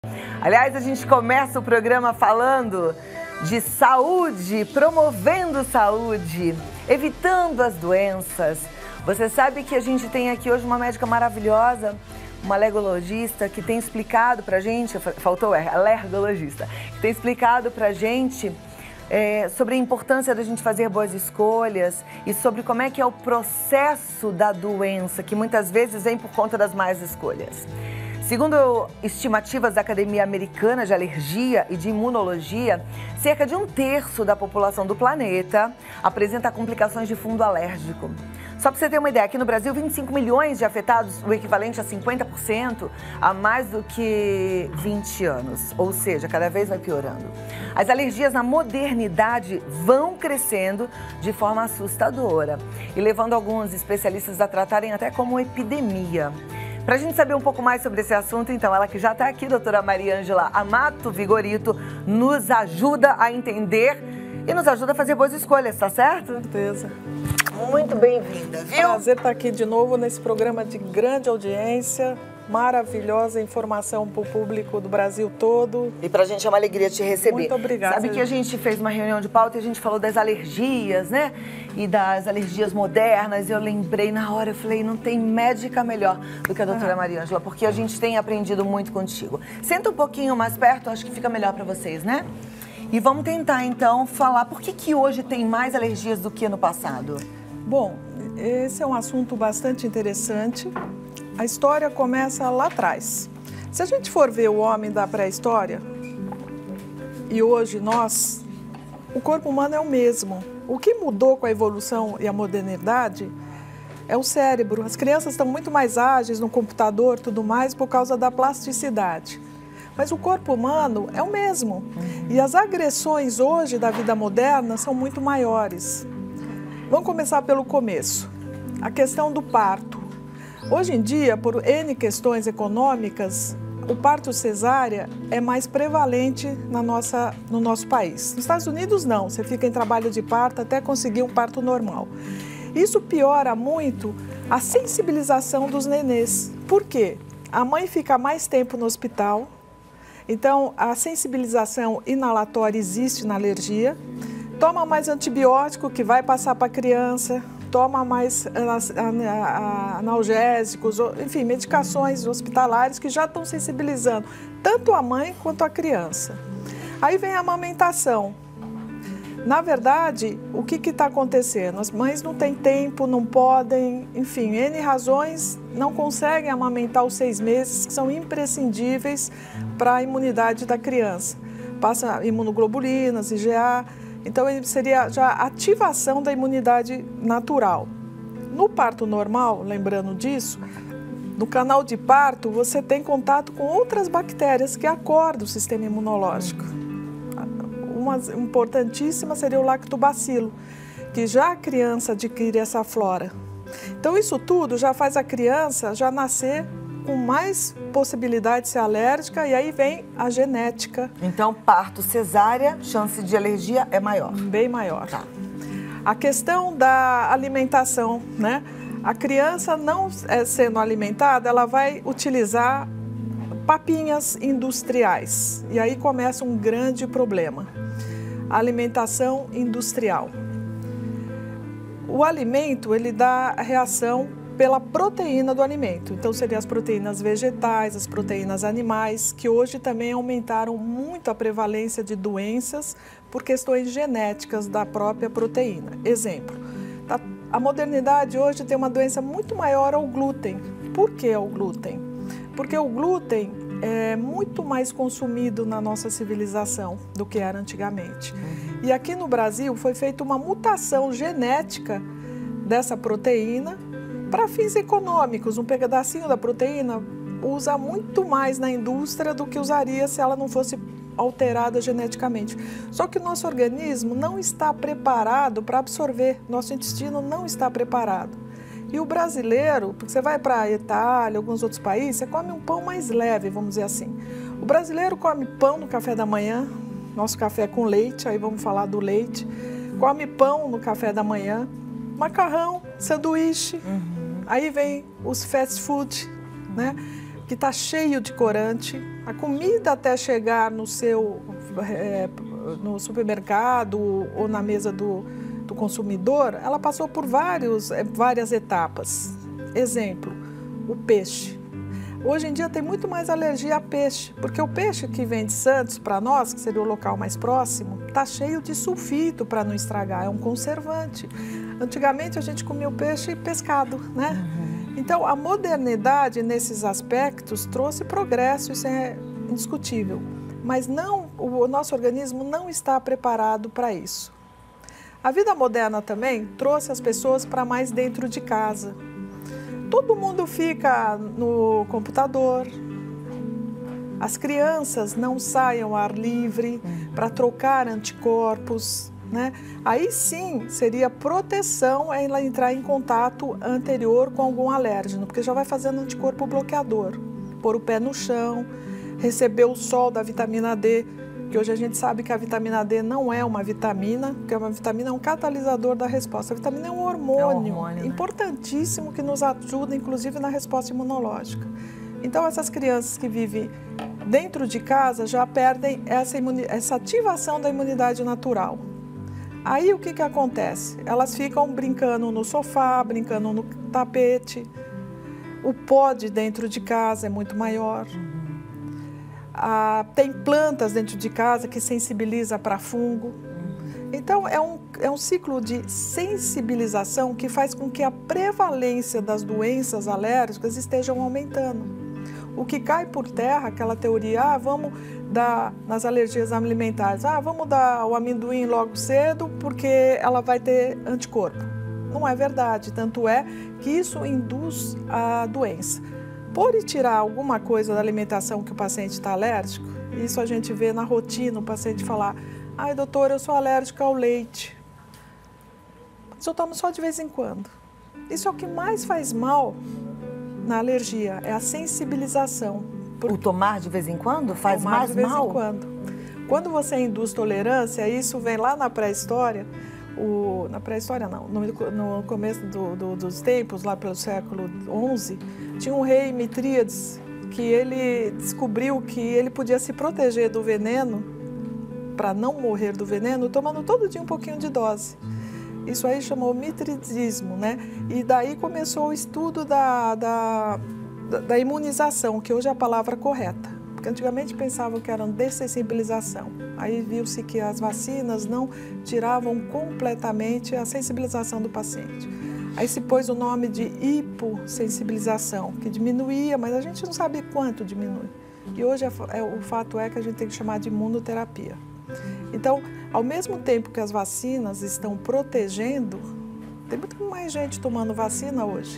Aliás, a gente começa o programa falando de saúde, promovendo saúde, evitando as doenças. Você sabe que a gente tem aqui hoje uma médica maravilhosa, uma alergologista que tem explicado pra gente, faltou alergologista, que tem explicado pra gente sobre a importância da gente fazer boas escolhas e sobre como é que é o processo da doença, que muitas vezes vem por conta das más escolhas. Segundo estimativas da Academia Americana de Alergia e de Imunologia, cerca de 1/3 da população do planeta apresenta complicações de fundo alérgico. Só para você ter uma ideia, aqui no Brasil, 25 milhões de afetados, o equivalente a 50%, há mais do que 20 anos. Ou seja, cada vez vai piorando. As alergias na modernidade vão crescendo de forma assustadora e levando alguns especialistas a tratarem até como epidemia. Para a gente saber um pouco mais sobre esse assunto, então, ela que já está aqui, doutora Mariângela Amato Vigorito, nos ajuda a entender e nos ajuda a fazer boas escolhas, tá certo? Com certeza. Muito bem-vinda, viu? Prazer estar aqui de novo nesse programa de grande audiência, maravilhosa informação para o público do Brasil todo. E pra gente é uma alegria te receber. Muito obrigada. Sabe que a gente fez uma reunião de pauta e a gente falou das alergias, né? E das alergias modernas. E eu lembrei na hora, eu falei, não tem médica melhor do que a doutora Mariângela, porque a gente tem aprendido muito contigo. Senta um pouquinho mais perto, acho que fica melhor pra vocês, né? E vamos tentar, então, falar por que hoje tem mais alergias do que no passado. Bom, esse é um assunto bastante interessante. A história começa lá atrás. Se a gente for ver o homem da pré-história e hoje nós, o corpo humano é o mesmo. O que mudou com a evolução e a modernidade é o cérebro. As crianças estão muito mais ágeis no computador, tudo mais, por causa da plasticidade. Mas o corpo humano é o mesmo. E as agressões hoje da vida moderna são muito maiores. Vamos começar pelo começo. A questão do parto. Hoje em dia, por N questões econômicas, o parto cesárea é mais prevalente no nosso país. Nos Estados Unidos, não. Você fica em trabalho de parto até conseguir um parto normal. Isso piora muito a sensibilização dos nenês. Por quê? A mãe fica mais tempo no hospital, então a sensibilização inalatória existe na alergia, toma mais antibiótico que vai passar para a criança, toma mais analgésicos, enfim, medicações hospitalares que já estão sensibilizando tanto a mãe quanto a criança. Aí vem a amamentação. Na verdade, o que está acontecendo? As mães não têm tempo, não podem, enfim, N razões, não conseguem amamentar os 6 meses, que são imprescindíveis para a imunidade da criança. Passa imunoglobulinas, IgA. Então, seria já a ativação da imunidade natural. No parto normal, lembrando disso, no canal de parto, você tem contato com outras bactérias que acordam o sistema imunológico. Uma importantíssima seria o lactobacilo, que já a criança adquire essa flora. Então, isso tudo já faz a criança já nascer com mais possibilidade de ser alérgica, e aí vem a genética. Então, parto cesárea, chance de alergia é maior? Bem maior. Tá. A questão da alimentação, né? A criança não sendo alimentada, ela vai utilizar papinhas industriais. E aí começa um grande problema. A alimentação industrial. O alimento, ele dá a reação pela proteína do alimento. Então, seriam as proteínas vegetais, as proteínas animais, que hoje também aumentaram muito a prevalência de doenças por questões genéticas da própria proteína. Exemplo, a modernidade hoje tem uma doença muito maior ao glúten. Por que o glúten? Porque o glúten é muito mais consumido na nossa civilização do que era antigamente. E aqui no Brasil foi feita uma mutação genética dessa proteína para fins econômicos. Um pedacinho da proteína usa muito mais na indústria do que usaria se ela não fosse alterada geneticamente. Só que o nosso organismo não está preparado para absorver, nosso intestino não está preparado. E o brasileiro, porque você vai para a Itália, alguns outros países, você come um pão mais leve, vamos dizer assim. O brasileiro come pão no café da manhã, nosso café é com leite, aí vamos falar do leite. Come pão no café da manhã, macarrão, sanduíche. Aí vem os fast food, né? Que está cheio de corante, A comida até chegar no seu no supermercado ou na mesa do consumidor, ela passou por várias etapas. Exemplo, o peixe. Hoje em dia tem muito mais alergia a peixe, porque o peixe que vem de Santos para nós, que seria o local mais próximo, está cheio de sulfito para não estragar, é um conservante. Antigamente a gente comia o peixe pescado, né? Então a modernidade nesses aspectos trouxe progresso, isso é indiscutível. Mas o nosso organismo não está preparado para isso. A vida moderna também trouxe as pessoas para mais dentro de casa. Todo mundo fica no computador. As crianças não saem ao ar livre para trocar anticorpos, né? Aí sim seria proteção ela entrar em contato anterior com algum alérgeno, porque já vai fazendo anticorpo bloqueador. Pôr o pé no chão, receber o sol da vitamina D, que hoje a gente sabe que a vitamina D não é uma vitamina, porque uma vitamina é um catalisador da resposta. A vitamina é um hormônio, né? Importantíssimo que nos ajuda, inclusive, na resposta imunológica. Então, essas crianças que vivem dentro de casa já perdem essa ativação da imunidade natural. Aí, o que acontece? Elas ficam brincando no sofá, brincando no tapete. O pó de dentro de casa é muito maior. Tem plantas dentro de casa que sensibiliza para fungo. Então, é um ciclo de sensibilização que faz com que a prevalência das doenças alérgicas estejam aumentando. O que cai por terra, aquela teoria, vamos dar nas alergias alimentares, vamos dar o amendoim logo cedo porque ela vai ter anticorpo. Não é verdade, tanto é que isso induz a doença. Por tirar alguma coisa da alimentação que o paciente está alérgico, isso a gente vê na rotina, o paciente falar, ai doutor, eu sou alérgico ao leite. Mas eu tomo só de vez em quando. Isso é o que mais faz mal na alergia, é a sensibilização. O tomar de vez em quando faz mais mal? De vez em quando. Quando você induz tolerância, isso vem lá na pré-história, na pré-história não, no começo dos tempos, lá pelo século XI, tinha um rei Mitríades que ele descobriu que ele podia se proteger do veneno, para não morrer do veneno, tomando todo dia um pouquinho de dose. Isso aí chamou mitridismo, né? E daí começou o estudo da imunização, que hoje é a palavra correta. Porque antigamente pensavam que era dessensibilização. Aí viu-se que as vacinas não tiravam completamente a sensibilização do paciente. Aí se pôs o nome de hipossensibilização, que diminuía, mas a gente não sabe quanto diminui. E hoje o fato é que a gente tem que chamar de imunoterapia. Então, ao mesmo tempo que as vacinas estão protegendo, tem muito mais gente tomando vacina hoje.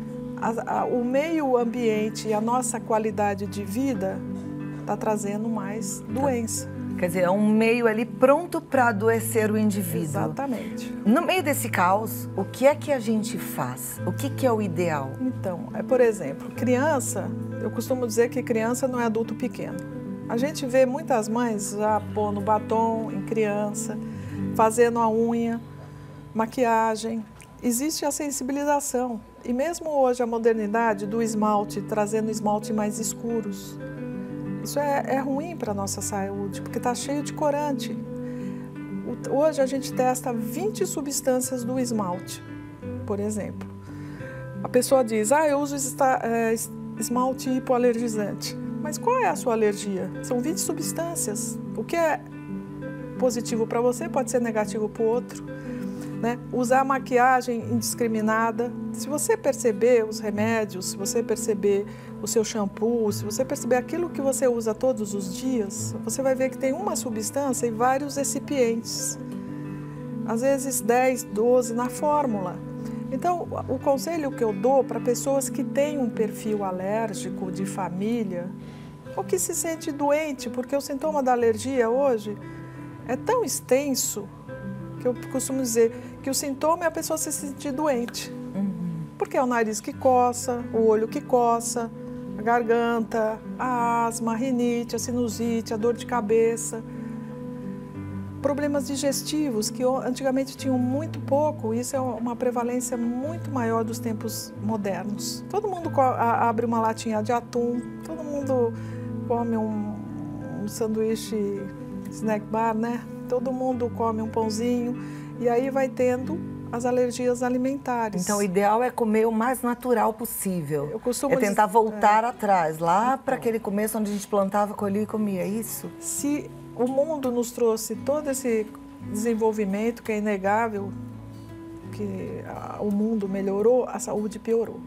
O meio ambiente e a nossa qualidade de vida está trazendo mais doença. Quer dizer, é um meio ali pronto para adoecer o indivíduo. Exatamente. No meio desse caos, o que é que a gente faz? O que é o ideal? Então, por exemplo, criança, eu costumo dizer que criança não é adulto pequeno. A gente vê muitas mães já pondo batom em criança, fazendo a unha, maquiagem. Existe a sensibilização. E mesmo hoje a modernidade do esmalte, trazendo esmalte mais escuros. Isso é ruim para a nossa saúde, porque está cheio de corante. Hoje a gente testa 20 substâncias do esmalte, por exemplo. A pessoa diz, eu uso esmalte hipoalergizante. Mas qual é a sua alergia? São 20 substâncias. O que é positivo para você pode ser negativo para o outro. Né? Usar maquiagem indiscriminada. Se você perceber os remédios, se você perceber o seu shampoo, se você perceber aquilo que você usa todos os dias, você vai ver que tem uma substância e vários recipientes. Às vezes 10, 12 na fórmula. Então, o conselho que eu dou para pessoas que têm um perfil alérgico de família ou que se sente doente, porque o sintoma da alergia hoje é tão extenso que eu costumo dizer que o sintoma é a pessoa se sentir doente. Porque é o nariz que coça, o olho que coça, a garganta, a asma, a rinite, a sinusite, a dor de cabeça. Problemas digestivos, que antigamente tinham muito pouco, isso é uma prevalência muito maior dos tempos modernos. Todo mundo abre uma latinha de atum, todo mundo come um sanduíche snack bar, né? Todo mundo come um pãozinho e aí vai tendo as alergias alimentares. Então, o ideal é comer o mais natural possível. Eu costumo tentar voltar atrás, lá para aquele começo onde a gente plantava, colhia e comia, é isso? Se o mundo nos trouxe todo esse desenvolvimento, que é inegável, que o mundo melhorou, a saúde piorou.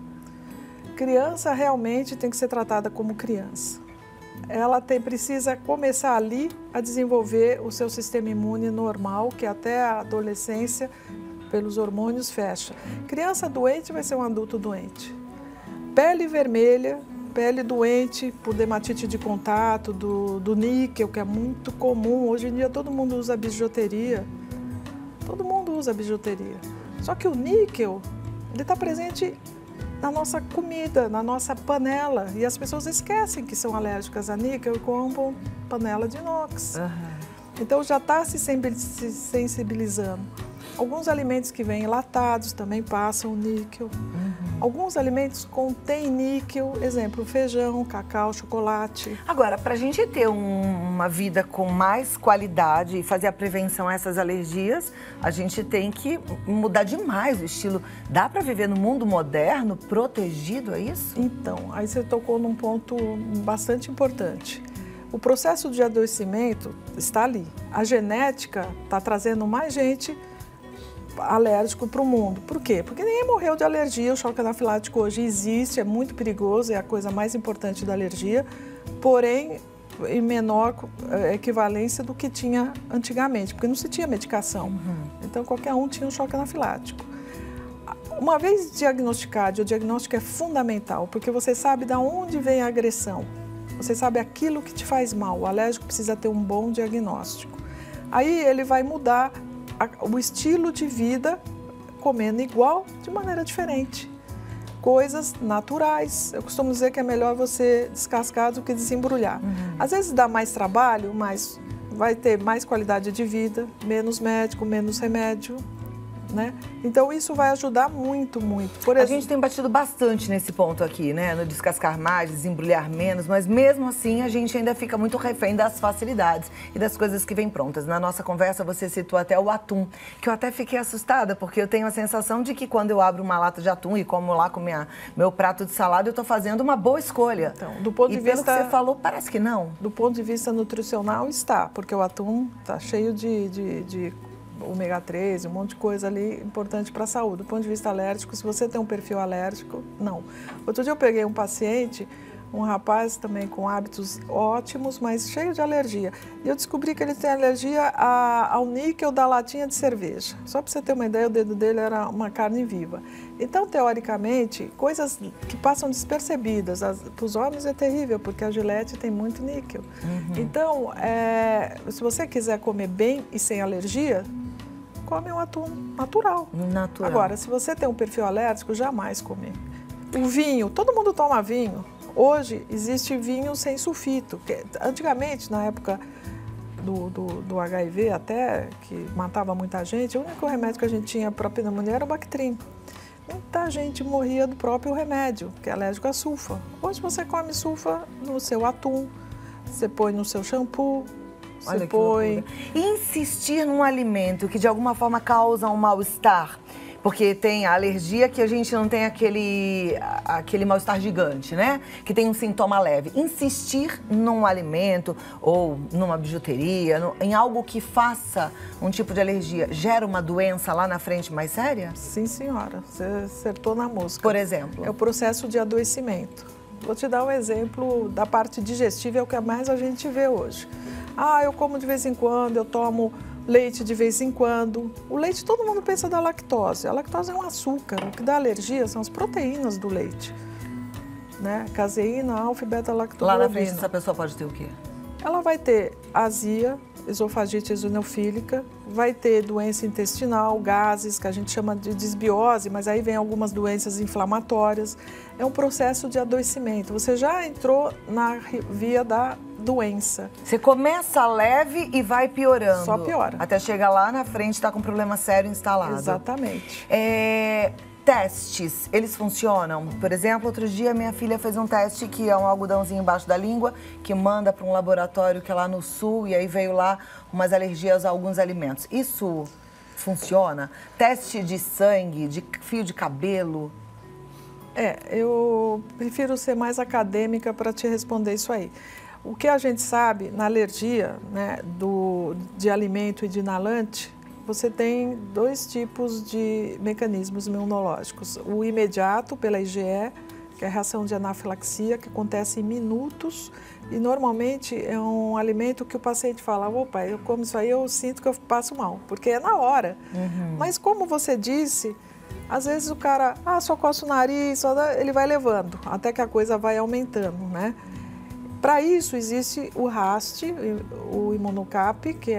Criança realmente tem que ser tratada como criança. Ela precisa começar ali a desenvolver o seu sistema imune normal, que até a adolescência, pelos hormônios, fecha. Criança doente vai ser um adulto doente. Pele vermelha, pele doente por dermatite de contato, do níquel, que é muito comum. Hoje em dia todo mundo usa bijuteria. Todo mundo usa bijuteria. Só que o níquel, ele está presente na nossa comida, na nossa panela. E as pessoas esquecem que são alérgicas a níquel e compram panela de inox. Então já está se sensibilizando. Alguns alimentos que vêm enlatados também passam níquel. Alguns alimentos contêm níquel, exemplo, feijão, cacau, chocolate. Agora, para a gente ter uma vida com mais qualidade e fazer a prevenção a essas alergias, a gente tem que mudar demais o estilo. Dá para viver no mundo moderno, protegido, é isso? Então, aí você tocou num ponto bastante importante. O processo de adoecimento está ali. A genética está trazendo mais gente alérgico para o mundo. Por quê? Porque ninguém morreu de alergia. O choque anafilático hoje existe, é muito perigoso, é a coisa mais importante da alergia, porém em menor equivalência do que tinha antigamente, porque não se tinha medicação. Então qualquer um tinha um choque anafilático. Uma vez diagnosticado, o diagnóstico é fundamental, porque você sabe de onde vem a agressão, você sabe aquilo que te faz mal. O alérgico precisa ter um bom diagnóstico. Aí ele vai mudar o estilo de vida, comendo igual, de maneira diferente. Coisas naturais. Eu costumo dizer que é melhor você descascar do que desembrulhar. Às vezes dá mais trabalho, mas vai ter mais qualidade de vida, menos médico, menos remédio, né? Então isso vai ajudar muito, muito. Por exemplo, a gente tem batido bastante nesse ponto aqui, né? No descascar mais, desembrulhar menos, mas mesmo assim a gente ainda fica muito refém das facilidades e das coisas que vêm prontas. Na nossa conversa você citou até o atum, que eu até fiquei assustada, porque eu tenho a sensação de que quando eu abro uma lata de atum e como lá com meu prato de salada, eu estou fazendo uma boa escolha. Então, do ponto de vista, pelo que você falou, parece que não. Do ponto de vista nutricional está, porque o atum está cheio de ômega 3, um monte de coisa ali importante para a saúde. Do ponto de vista alérgico, se você tem um perfil alérgico, não. Outro dia eu peguei um paciente, um rapaz também com hábitos ótimos, mas cheio de alergia. E eu descobri que ele tem alergia ao níquel da latinha de cerveja. Só para você ter uma ideia, o dedo dele era uma carne viva. Então, teoricamente, coisas que passam despercebidas. Para os homens é terrível, porque a Gillette tem muito níquel. Então, se você quiser comer bem e sem alergia, come um atum natural. Agora, se você tem um perfil alérgico, jamais comer. O vinho, todo mundo toma vinho. Hoje existe vinho sem sulfito. Antigamente, na época do HIV, até que matava muita gente, o único remédio que a gente tinha para a pneumonia era o Bactrim. Muita gente morria do próprio remédio, que é alérgico a sulfa. Hoje você come sulfa no seu atum, você põe no seu shampoo. Olha que loucura. E insistir num alimento que de alguma forma causa um mal-estar, porque tem a alergia que a gente não tem aquele mal-estar gigante, né? Que tem um sintoma leve. Insistir num alimento ou numa bijuteria, em algo que faça um tipo de alergia, gera uma doença lá na frente mais séria? Sim, senhora. Você acertou na mosca. Por exemplo? É o processo de adoecimento. Vou te dar um exemplo da parte digestiva, é o que mais a gente vê hoje. Eu como de vez em quando, eu tomo leite de vez em quando. O leite, todo mundo pensa da lactose. A lactose é um açúcar. O que dá alergia são as proteínas do leite, né? Caseína, alfa e beta-lactoglobina. Lá na frente, essa pessoa pode ter o quê? Ela vai ter azia, esofagite eosinofílica, vai ter doença intestinal, gases, que a gente chama de disbiose, mas aí vem algumas doenças inflamatórias. É um processo de adoecimento. Você já entrou na via da doença. Você começa leve e vai piorando. Só piora. Até chegar lá na frente e tá com um problema sério instalado. Exatamente. testes, eles funcionam? Por exemplo, outro dia minha filha fez um teste que é um algodãozinho embaixo da língua, que manda para um laboratório que é lá no sul, e aí veio lá umas alergias a alguns alimentos. Isso funciona? Teste de sangue, de fio de cabelo? Eu prefiro ser mais acadêmica para te responder isso aí. O que a gente sabe na alergia, né, de alimento e de inalante, você tem dois tipos de mecanismos imunológicos. O imediato, pela IgE, que é a reação de anafilaxia, que acontece em minutos e normalmente é um alimento que o paciente fala, opa, eu como isso aí, eu sinto que eu passo mal, porque é na hora. Mas como você disse, às vezes o cara, só coça o nariz, ele vai levando, até que a coisa vai aumentando, né? Para isso existe o RAST, o Imunocap, que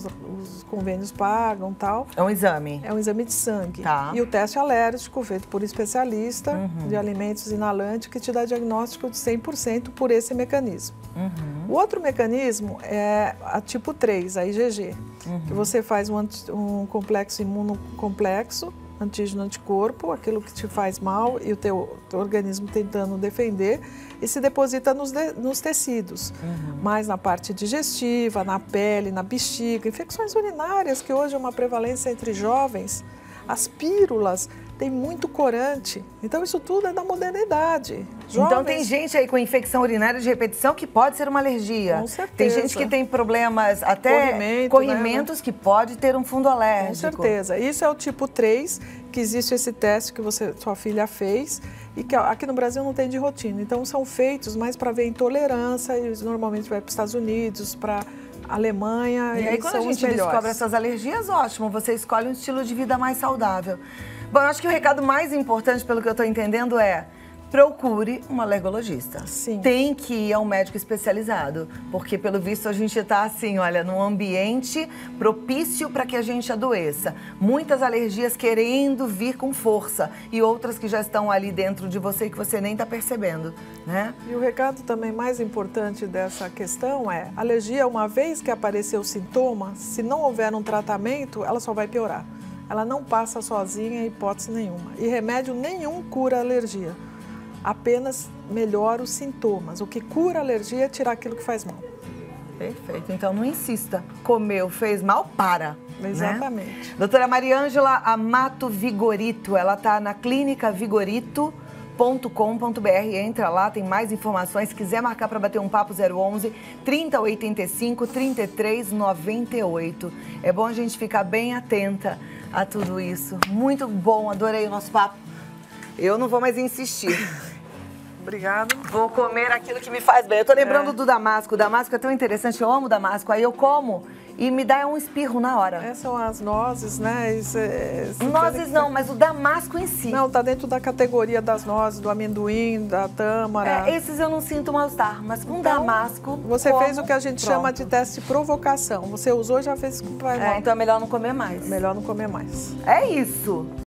os convênios pagam e tal. É um exame? É um exame de sangue. Tá. E o teste alérgico, feito por especialista de alimentos inalantes, que te dá diagnóstico de 100% por esse mecanismo. O outro mecanismo é a tipo 3, a IgG, que você faz um complexo imunocomplexo, antígeno-anticorpo, aquilo que te faz mal e o teu organismo tentando defender, e se deposita nos tecidos, mais na parte digestiva, na pele, na bexiga, infecções urinárias, que hoje é uma prevalência entre jovens, as pílulas, tem muito corante, então isso tudo é da modernidade. Então tem gente aí com infecção urinária de repetição que pode ser uma alergia. Com certeza. Tem gente que tem problemas, até corrimentos, né? Que pode ter um fundo alérgico. Com certeza. Isso é o tipo 3, que existe esse teste que sua filha fez e que aqui no Brasil não tem de rotina. Então são feitos mais para ver intolerância e normalmente vai para os Estados Unidos, para Alemanha. E aí quando a gente descobre essas alergias, ótimo, você escolhe um estilo de vida mais saudável. Bom, eu acho que o recado mais importante, pelo que eu estou entendendo, é procure um alergologista. Sim. Tem que ir a um médico especializado, porque pelo visto a gente está assim, olha, num ambiente propício para que a gente adoeça. Muitas alergias querendo vir com força e outras que já estão ali dentro de você e que você nem está percebendo, né? E o recado também mais importante dessa questão é, alergia, uma vez que apareceu o sintoma, se não houver um tratamento, ela só vai piorar. Ela não passa sozinha, hipótese nenhuma. E remédio nenhum cura a alergia. Apenas melhora os sintomas. O que cura a alergia é tirar aquilo que faz mal. Perfeito. Então não insista. Comeu, fez mal, para. Exatamente. Né? Doutora Mariângela Amato Vigorito, ela está na Clínica Vigorito.com.br, entra lá, tem mais informações. Se quiser marcar para bater um papo, 011 3085 3398. É bom a gente ficar bem atenta a tudo isso. Muito bom, adorei o nosso papo. Eu não vou mais insistir. Obrigada. Vou comer aquilo que me faz bem. Eu tô lembrando do damasco. O damasco é tão interessante, eu amo damasco. Aí eu como e me dá um espirro na hora. Essas são as nozes, né? Nozes não, mas o damasco em si. Não, tá dentro da categoria das nozes, do amendoim, da tâmara. Esses eu não sinto mal-estar, mas com damasco... Você fez o que a gente chama de teste de provocação. Você usou e já fez com o pai. Então é melhor não comer mais. Melhor não comer mais. É isso.